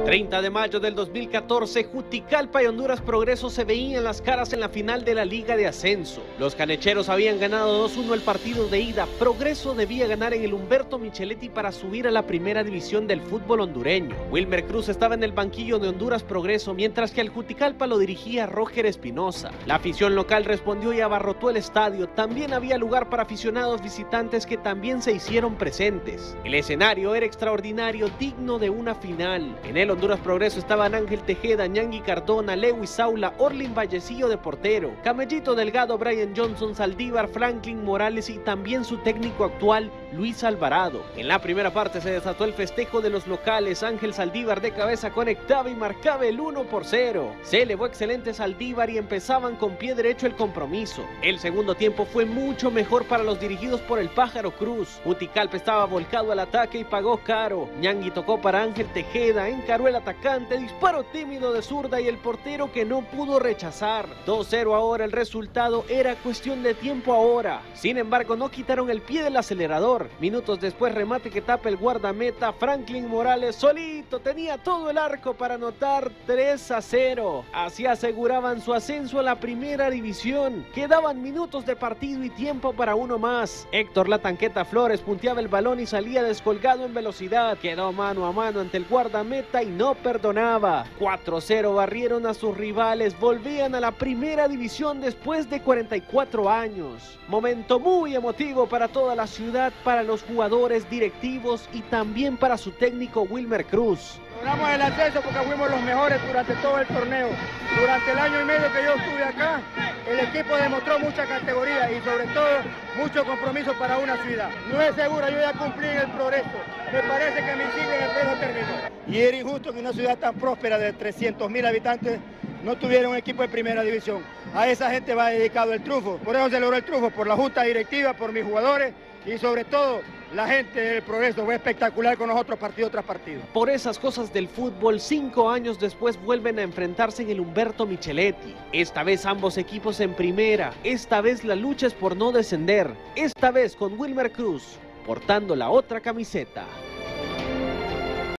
30 de mayo del 2014, Juticalpa y Honduras Progreso se veían las caras en la final de la Liga de Ascenso. Los canecheros habían ganado 2-1 el partido de ida. Progreso debía ganar en el Humberto Micheletti para subir a la primera división del fútbol hondureño. Wilmer Cruz estaba en el banquillo de Honduras Progreso, mientras que al Juticalpa lo dirigía Roger Espinosa. La afición local respondió y abarrotó el estadio. También había lugar para aficionados visitantes que también se hicieron presentes. El escenario era extraordinario, digno de una final. En el Honduras Progreso estaban Ángel Tejeda, Ñangui Cardona, Lewis Saula, Orlin Vallecillo de portero, Camellito Delgado, Brian Johnson, Saldívar, Franklin Morales y también su técnico actual, Luis Alvarado. En la primera parte se desató el festejo de los locales. Ángel Saldívar de cabeza conectaba y marcaba el 1-0. Se elevó excelente Saldívar y empezaban con pie derecho el compromiso. El segundo tiempo fue mucho mejor para los dirigidos por el Pájaro Cruz. Juticalpa estaba volcado al ataque y pagó caro. Ñangui tocó para Ángel Tejeda, encaró el atacante, disparo tímido de zurda y el portero que no pudo rechazar. 2-0 ahora el resultado, era cuestión de tiempo ahora. Sin embargo, no quitaron el pie del acelerador. Minutos después, remate que tapa el guardameta, Franklin Morales solito tenía todo el arco para anotar 3-0. Así aseguraban su ascenso a la primera división. Quedaban minutos de partido y tiempo para uno más. Héctor La Tanqueta Flores punteaba el balón y salía descolgado en velocidad. Quedó mano a mano ante el guardameta y no perdonaba. 4-0 barrieron a sus rivales, volvían a la primera división después de 44 años. Momento muy emotivo para toda la ciudad, para los jugadores, directivos y también para su técnico Wilmer Cruz. Logramos el ascenso porque fuimos los mejores durante todo el torneo. Durante el año y medio que yo estuve acá, el equipo demostró mucha categoría y sobre todo mucho compromiso para una ciudad. No es seguro, yo ya cumplí en el Progreso. Me parece que mi ciclo en el Progreso terminó. Y era injusto que una ciudad tan próspera de 300.000 habitantes no tuviera un equipo de primera división. A esa gente va dedicado el triunfo. Por eso se logró el triunfo, por la junta directiva, por mis jugadores y sobre todo la gente del Progreso. Fue espectacular con nosotros partido tras partido. Por esas cosas del fútbol, 5 años después vuelven a enfrentarse en el Humberto Micheletti. Esta vez ambos equipos en primera. Esta vez la lucha es por no descender. Esta vez con Wilmer Cruz portando la otra camiseta.